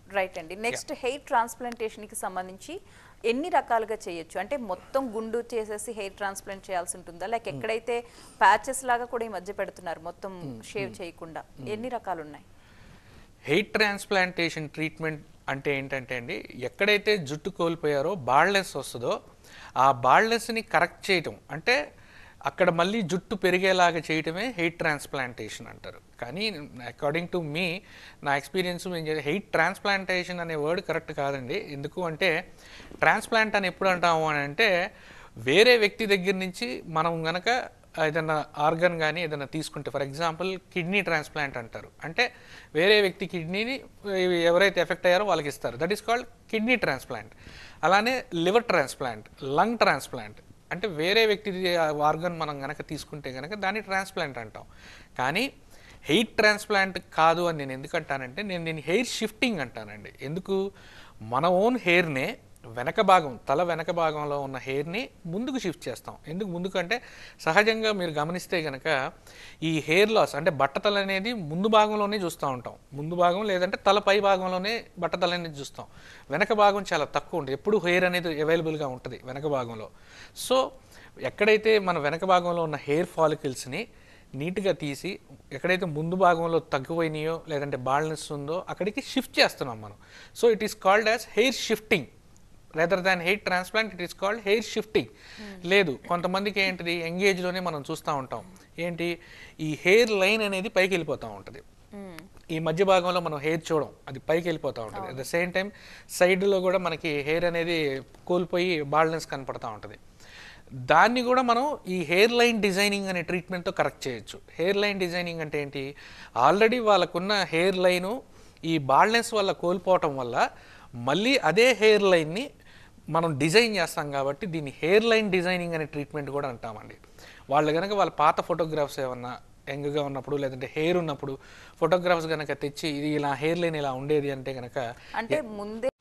Right అండి. Next hair transplantation కి సంబంధించి ఎన్ని రకాలుగా చేయొచ్చు? అంటే మొత్తం గుండు చేసేసి హెయిర్ ట్రాన్స్ప్లాంట్ చేయాల్సి ఉంటుందా, లేక ఎక్కడైతే ప్యాచెస్ లాగా కూడా ఈ మధ్య పెడుతున్నారు మొత్తం షేవ్ చేయకుండా, ఎన్ని రకాలు ఉన్నాయి? హెయిర్ ట్రాన్స్ప్లాంటేషన్ ట్రీట్మెంట్ అంటే ఏంటంటే అండి, ఎక్కడైతే జుట్టు కోల్పోయారో బాల్డ్నెస్ వస్తుందో ఆ బాల్డ్నెస్ని కరెక్ట్ చేయటం, అంటే అక్కడ మళ్ళీ జుట్టు పెరిగేలాగా చేయటమే హెయిర్ ట్రాన్స్ప్లాంటేషన్ అంటారు. కానీ అకార్డింగ్ టు మీ, నా ఎక్స్పీరియన్స్ హెయిర్ ట్రాన్స్ప్లాంటేషన్ అనే వర్డ్ కరెక్ట్ కాదండి. ఎందుకు అంటే ట్రాన్స్ప్లాంట్ అని ఎప్పుడు అంటాము అని అంటే, వేరే వ్యక్తి దగ్గర నుంచి మనం గనక ఏదైనా ఆర్గన్ కానీ ఏదైనా తీసుకుంటే, ఫర్ ఎగ్జాంపుల్ కిడ్నీ ట్రాన్స్ప్లాంట్ అంటారు. అంటే వేరే వ్యక్తి కిడ్నీని ఎవరైతే ఎఫెక్ట్ అయ్యారో వాళ్ళకి ఇస్తారు, that is called kidney transplant. అలానే లివర్ ట్రాన్స్ప్లాంట్, లంగ్ ట్రాన్స్ప్లాంట్, అంటే వేరే వ్యక్తి ఆర్గన్ మనం కనుక తీసుకుంటే కనుక దాన్ని ట్రాన్స్ప్లాంట్ అంటాం. కానీ హెయిర్ ట్రాన్స్ప్లాంట్ కాదు అని నేను ఎందుకు అంటానంటే, నేను దీన్ని హెయిర్ షిఫ్టింగ్ అంటానండి. ఎందుకు? మన ఓన్ హెయిర్నే వెనక భాగం, తల వెనక భాగంలో ఉన్న హెయిర్ని ముందుకు షిఫ్ట్ చేస్తాం. ఎందుకు ముందుకు అంటే, సహజంగా మీరు గమనిస్తే కనుక ఈ హెయిర్ లాస్ అంటే బట్టతల అనేది ముందు భాగంలోనే చూస్తూ ఉంటాం. ముందు భాగం లేదంటే తల పై భాగంలోనే బట్టతల అనేది చూస్తాం. వెనక భాగం చాలా తక్కువ ఉంటుంది. ఎప్పుడు హెయిర్ అనేది అవైలబుల్గా ఉంటుంది వెనక భాగంలో. సో ఎక్కడైతే మన వెనక భాగంలో ఉన్న హెయిర్ ఫాలికల్స్ని నీట్గా తీసి, ఎక్కడైతే ముందు భాగంలో తగ్గిపోయినాయో లేదంటే బాల్నెస్ ఉందో అక్కడికి షిఫ్ట్ చేస్తున్నాం మనం. So it is called as hair shifting rather than hair transplant. It is called hair shifting. లేదు, కొంతమందికి ఏంటిది, ఎంగేజ్లోనే మనం చూస్తూ ఉంటాం, ఏంటి ఈ హెయిర్ లైన్ అనేది పైకి వెళ్ళిపోతూ ఉంటుంది. ఈ మధ్య భాగంలో మనం హెయిర్ చూడం, అది పైకి వెళ్ళిపోతూ ఉంటుంది. అట్ ద సేమ్ టైం సైడ్లో కూడా మనకి హెయిర్ అనేది కోల్పోయి బాల్నెస్ కనపడుతూ ఉంటుంది. దాన్ని కూడా మనం ఈ హెయిర్ లైన్ డిజైనింగ్ అనే ట్రీట్మెంట్తో కరెక్ట్ చేయొచ్చు. హెయిర్ లైన్ డిజైనింగ్ అంటే ఏంటి, ఆల్రెడీ వాళ్ళకున్న హెయిర్ లైను ఈ బాల్నెస్ వల్ల కోల్పోవటం వల్ల మళ్ళీ అదే హెయిర్ లైన్ని మనం డిజైన్ చేస్తాం కాబట్టి దీన్ని హెయిర్ లైన్ డిజైనింగ్ అనే ట్రీట్మెంట్ కూడా అంటామండి. వాళ్ళు కనుక వాళ్ళ పాత ఫోటోగ్రాఫ్స్ ఏమన్నా యంగ్గా ఉన్నప్పుడు లేదంటే హెయిర్ ఉన్నప్పుడు ఫోటోగ్రాఫ్స్ కనుక తెచ్చి ఇది ఇలా హెయిర్ లైన్ ఇలా ఉండేది అంటే కనుక, అంటే ముందే